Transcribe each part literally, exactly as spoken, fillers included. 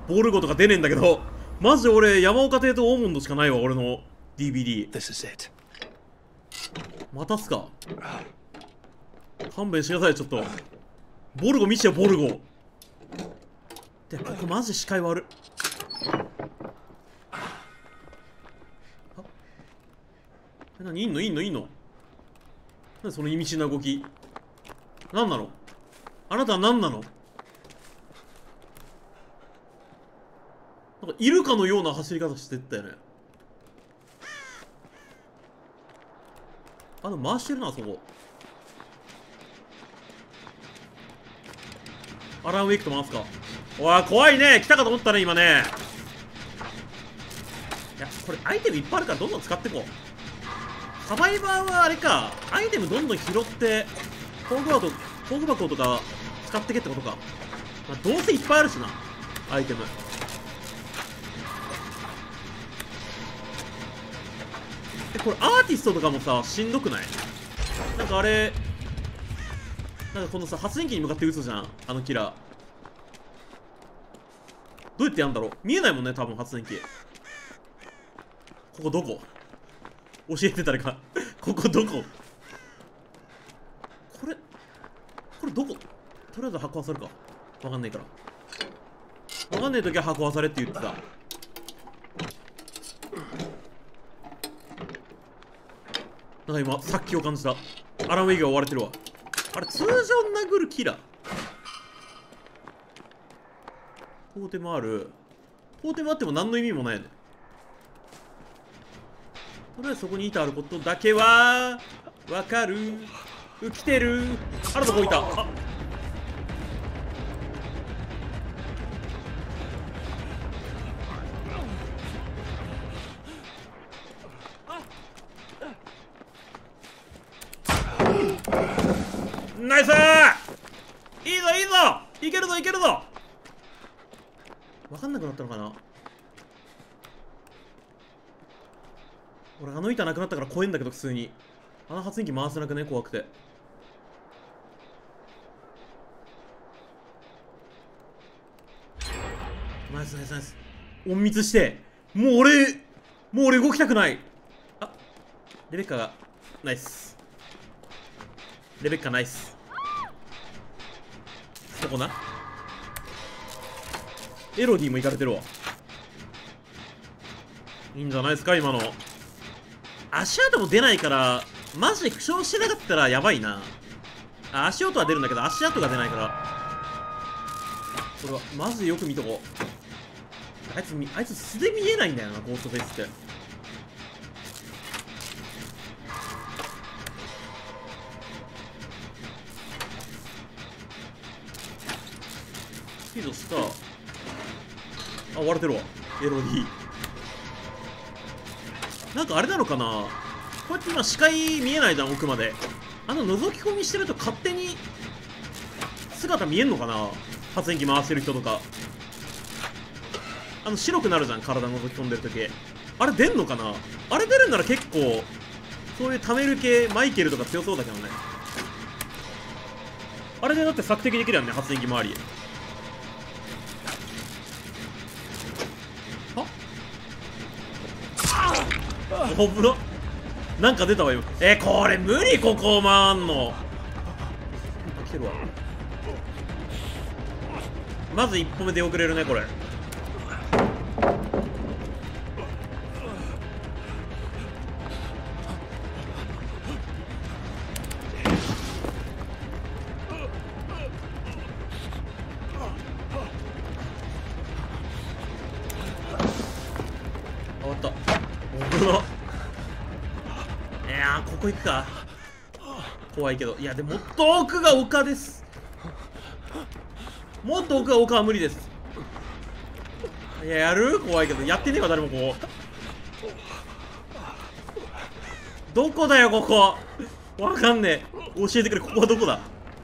ボルゴとか出ねえんだけど、マジで俺山岡邸とオーモンドしかないわ、俺の ディービーディー。 This is it. またっすか。勘弁してください、ちょっと。ボルゴ見してよ、ボルゴ。で、ここマジ視界悪っ。え、なに、いんのいんのいんのなにその意味深な動き。なんなのあなたは何なの。なんかいるかのような走り方してったよね。あ、でも回してるな、そこ。アランウェイクと回すか。おい、怖いね。来たかと思ったね、今ね。いや、これアイテムいっぱいあるからどんどん使っていこう。サバイバーはあれか。アイテムどんどん拾って、工具箱、工具箱とか使ってけってことか。まあ、どうせいっぱいあるしな、アイテム。え、これアーティストとかもさ、しんどくない？なんかあれ、なんかこのさ、発電機に向かって撃つじゃん、あのキラー。どうやってやんだろう。見えないもんね、多分発電機。ここどこ？教えて誰か。ここどこ？これ、これどこ？とりあえず箱はさるか。わかんないから。わかんないときは箱はされって言ってた。なんか今、殺気を感じた。アランウェイが追われてるわ。あれ、通常殴るキラー。トーテムある。トーテムあっても何の意味もないよね。とりあえずそこに板あることだけはわかる。来てる。あるとこいた。あ、ナイスー。いいぞいいぞ、いけるぞいけるぞ。分かんなくなったのかな。俺あの板なくなったから怖えんだけど、普通にあの発電機回せなくね、怖くて。ナイスナイスナイス。隠密して、もう俺もう俺動きたくない。あ、レベッカがナイス。レベッカナイス。そこな。エロディも行かれてるわ。いいんじゃないですか、今の。足跡も出ないから、マジで負傷してなかったらやばいな。あ、足音は出るんだけど、足跡が出ないから。これは、マジでよく見とこう。あいつ、あいつ素で見えないんだよな、ゴーストフェイスって。スピードした。あ、割れてるわ。エロディ。なんかあれなのかな、こうやって今視界見えないじゃん、奥まで。あの覗き込みしてると勝手に姿見えんのかな、発電機回してる人とか。あの白くなるじゃん、体覗き込んでるとき。あれ出んのかな。あれ出るんなら結構そういう貯める系マイケルとか強そうだけどね。あれでだって索敵できるよね、発電機周り。おぶろ、なんか出たわよ。えー、これ無理、ここ回んの。来てるわ。まず一歩目出遅れるね、これ。終わった。おぶろ。いやー、ここ行くか。怖いけど。いや、でももっと奥が丘です。もっと奥が丘は無理です。いや、やる？怖いけど。やってねえわ、誰もここ。どこだよ、ここ。わかんねえ。教えてくれ、ここはどこだ。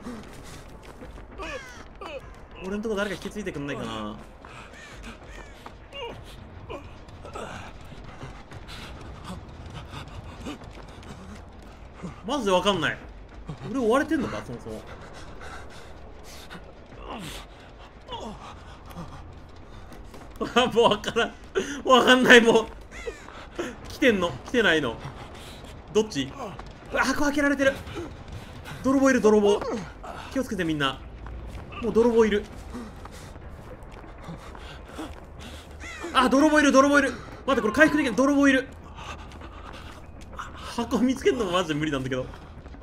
俺んとこ誰か引き継いでくんないかな。マジでわかんない。俺追われてんのか、そもそも。 あ、もうわからん。わかんない、もう。来てんの来てないのどっち？うわ、箱開けられてる。泥棒いる、泥棒。気をつけてみんな。もう泥棒いる。あ、泥棒いる、泥棒いる。待って、これ回復できる。泥棒いる。箱見つけるのもマジで無理なんだけど。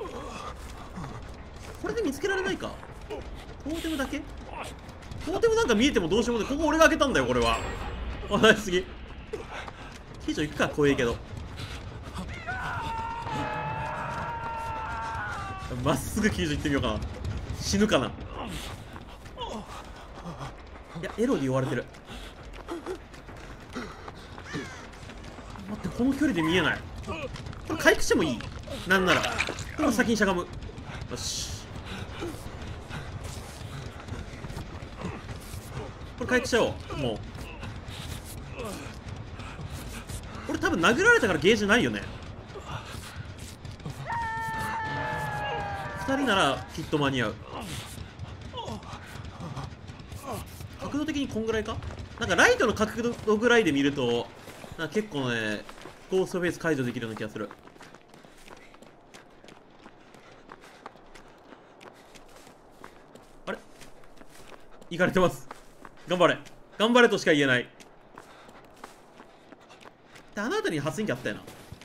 これで見つけられないか。トーテムだけ？トーテムなんか見えてもどうしようもない。ここ俺が開けたんだよ、これは。あ、ナイスすぎ。以上行くか、怖いけど。まっすぐきゅうじゅう行ってみようかな。死ぬかな。いや、エロで追われてる。待って、この距離で見えない。これ回復してもいい。なんならこれ先にしゃがむ。よし、これ回復しちゃおう。もう俺多分殴られたからゲージないよね。ふたりならきっと間に合う。角度的にこんぐらいか。なんかライトの角度ぐらいで見るとなんか結構ねゴーストフェイス解除できるような気がする。あれ行かれてます。頑張れ頑張れとしか言えない。で、あの辺りに発電機あったよな。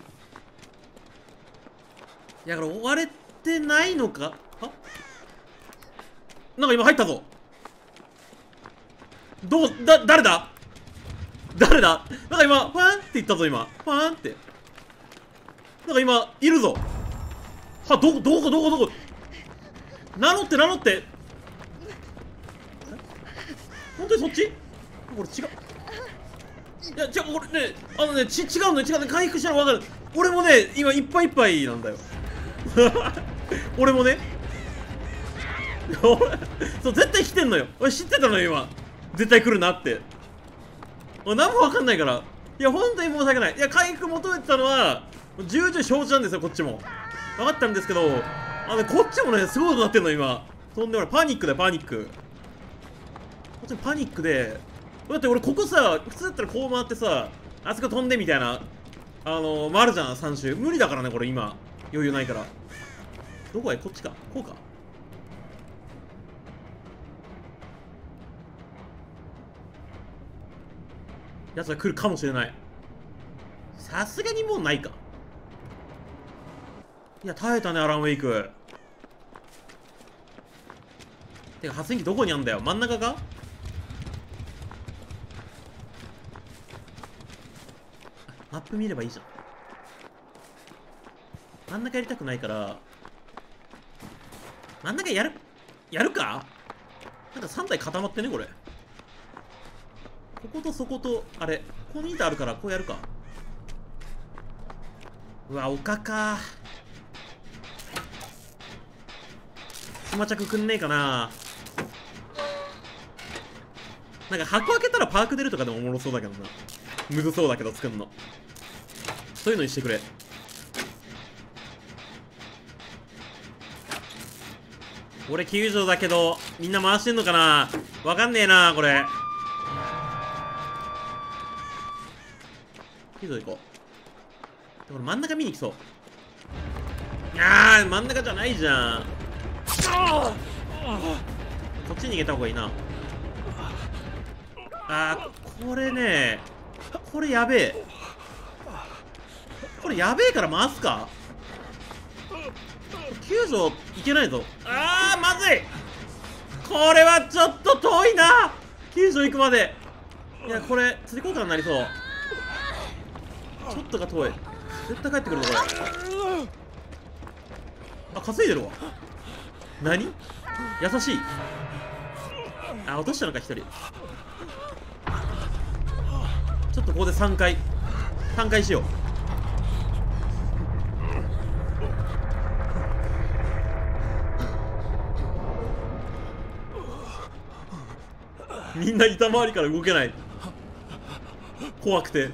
いや、だから追われてないのか。あ、なんか今入ったぞ。どうだ、誰だ誰だ。なんか今ファンって言ったぞ。今ファンって、なんか今いるぞ。は、どこどこどこどこ。名乗って名乗って。本当にそっち。これ違う。いや、違う、これね、あのね、ち、違うね、違うね、回復したら分かる。俺もね、今いっぱいいっぱいなんだよ。俺もね。そう、絶対来てんのよ。俺知ってたのよ、今。絶対来るなって。何も分かんないから。いや、本当に申し訳ない。いや、回復求めてたのは、重々承知なんですよ、こっちも。分かったんですけど、あの、こっちもね、すごいことなってんの、今。とんでもない。パニックだよ、パニック。こっちもパニックで、だって俺ここさ、普通だったらこう回ってさ、あそこ飛んでみたいな、あのー、回るじゃん、さん周。無理だからね、これ今。余裕ないから。どこへ？こっちか。こうか。やつが来るかもしれない。さすがにもうないか。いや、耐えたね、アランウェイク。てか、発電機どこにあんだよ。真ん中か？マップ見ればいいじゃん。真ん中やりたくないから真ん中やるやるか。なんかさん体固まってね、これ。こことそことあれここに板あるからこうやるか。うわ、丘か。スマチャクくんねえかな。なんか箱開けたらパーク出るとかでもおもろそうだけどな。むずそうだけど作んの。そういうのにしてくれ。俺きゅうじょうだけどみんな回してんのかな。わかんねえなこれ。きゅうじょう行こう。で、俺真ん中見に来そう。あー、真ん中じゃないじゃん。こっちに逃げた方がいいな。あー、これね、これやべえ。これやべえから回すか。きゅうじょういけないぞ。あー、まずい。これはちょっと遠いな、きゅうじょう行くまで。いや、これ釣り交換になりそう。ちょっとが遠い。絶対帰ってくるぞこれ。あ、稼いでるわ。何？優しい。あ、落としたのかひとり。ちょっとここでさんかいさんかいしよう。みんな板回りから動けない。怖くて。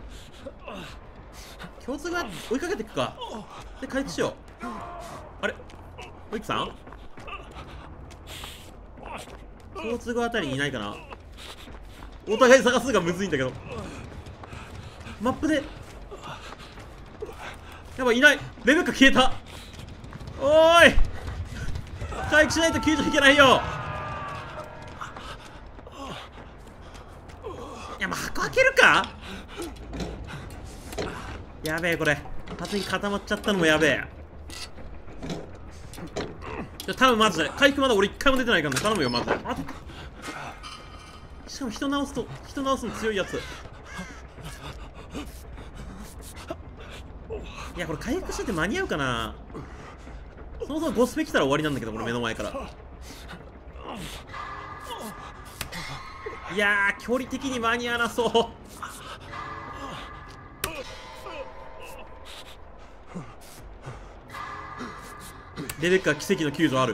共通が追いかけていくか。で回復しよう。あれおいくさん共通語あたりにいないかな。 お互い探すのがむずいんだけど。マップでやばい、いない。レベッカ消えた。おーい、回復しないと救助いけないよ。いや、まあ箱開けるか。やべえ、これ発に固まっちゃったのもやべえ。じゃ多分マジで回復まだ俺一回も出てないからね。頼むよマジで。あ、しかも人直すと人直すの強いやつ。いや、これ回復してて間に合うかな。そもそもゴスペ来たら終わりなんだけど、これ目の前から。いやー、距離的に間に合わなそう。レベッカ奇跡の救助ある。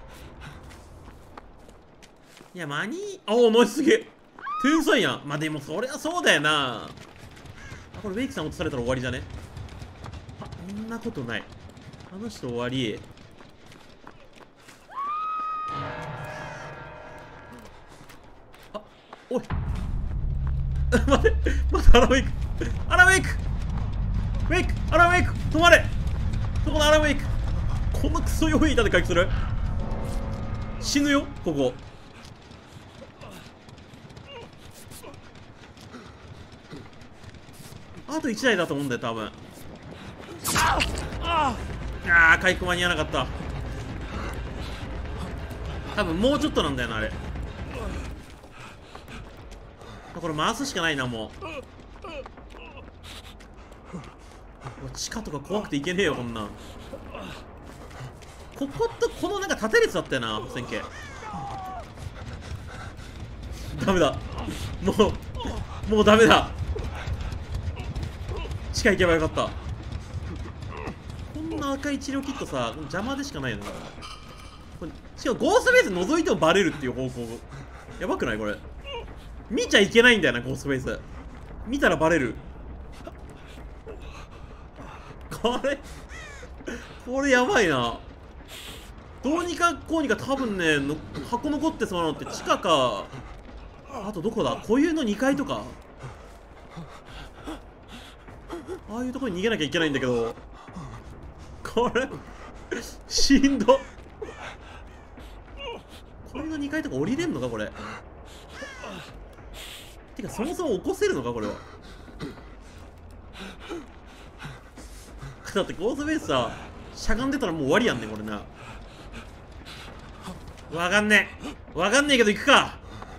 いや、間にあお、ナイス、すげえ天才やん。まあでもそりゃそうだよな。あ、これウェイクさん落とされたら終わりじゃね。あ、そんなことない。あの人終わり。あ、おい待って、待って、アラウェイク、アラウェイク、ウェイク、アラウェイク、止まれ。そこのアラウェイク、こんなクソ弱い板で回復する。死ぬよここ。あといちだいだと思うんだよ多分。ああ、回復間に合わなかった。多分もうちょっとなんだよなあれ。これ回すしかないな。もう地下とか怖くていけねえよこんなん。こことこのなんか縦列だったよな線形。ダメだ、もうもうダメだ。地下行けばよかった。こんな赤い治療キットさ邪魔でしかないよな。これしかもゴーストベース覗いてもバレるっていう方向。やばくないこれ。見ちゃいけないんだよなゴーストベース。見たらバレる。これこれやばいな。どうにかこうにか多分ねの箱残ってそうなのって地下か、あとどこだ、固有のにかいとか、ああいうところに逃げなきゃいけないんだけど、これしんど。これのにかいとか降りれんのかこれ。てかそもそも起こせるのかこれは。だってゴーストベースさしゃがんでたらもう終わりやんねこれな。わかんねえわかんねえけど行くか。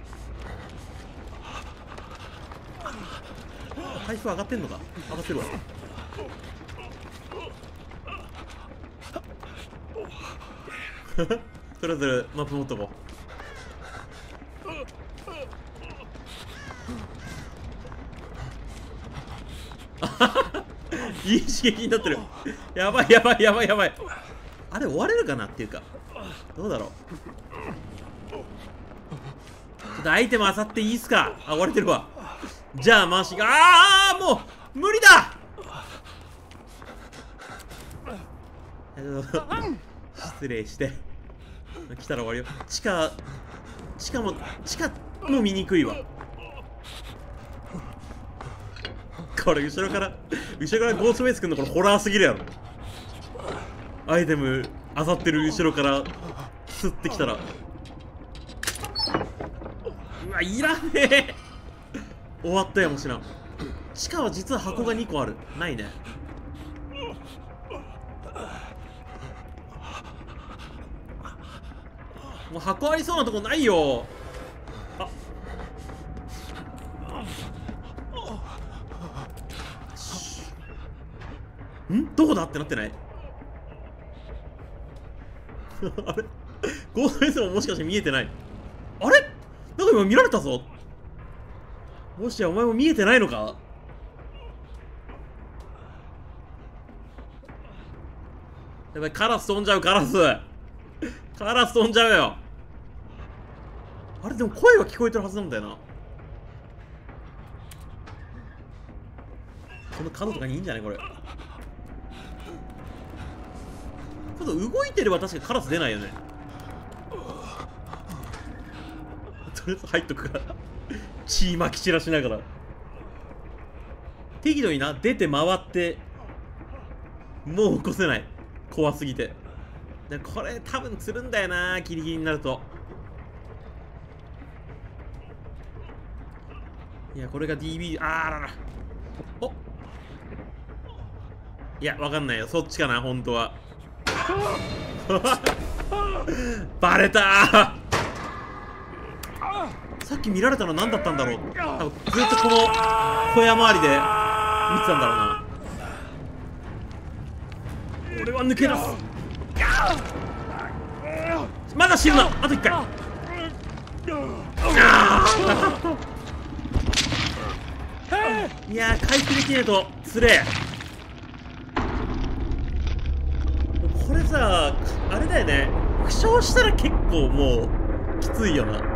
回復上がってんのか。上がってるわ。とりあえずマップ持っとこう。いい刺激になってる。やばいやばいやばいやばい。あれ終われるかなっていうか、どうだろう。ちょっとアイテム漁っていいっすか。あ、終われてるわ。じゃあ回しが、ああもう無理だ。失礼して来たら終わりよ。地下地下も地下も見にくいわ。これ後ろから後ろからゴーストベースくんのこれホラーすぎるやろ。アイテム漁ってる後ろからスッてきたら、うわいらねえ。終わったやもしらん。地下は実は箱がにこある。ないね。もう箱ありそうなとこないよ。あんどこだってなってない？あれゴーストベースももしかして見えてない？あれなんか今見られたぞ。もしやお前も見えてないのか？やばい、カラス飛んじゃう。カラスカラス飛んじゃうよ。あれでも声は聞こえてるはずなんだよな。この角とかにいいんじゃないこれ。ちょっと動いてれば確かにカラス出ないよね。とりあえず入っとくから血まき散らしながら適度にな出て回って、もう起こせない、怖すぎて。でこれ多分釣るんだよな、ギリギリになると。いやこれが ディービー、 あーらら、お、いやわかんないよ、そっちかな本当は。バレたー。さっき見られたの何だったんだろう。多分ずっとこの小屋周りで見てたんだろうな。俺は抜け出す。まだ死ぬな、あと一回。いやー回復できねえとつれえ。これさあれだよね、負傷したら結構もうきついよな。